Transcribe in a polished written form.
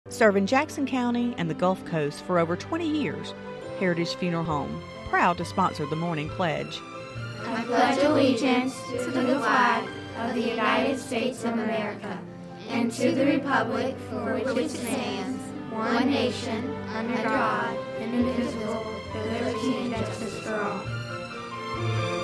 Serving Jackson County and the Gulf Coast for over 20 years, Heritage Funeral Home, proud to sponsor the morning pledge. I pledge allegiance to the flag of the United States of America and to the republic for which it stands, one nation, under God, indivisible, with liberty and justice for all.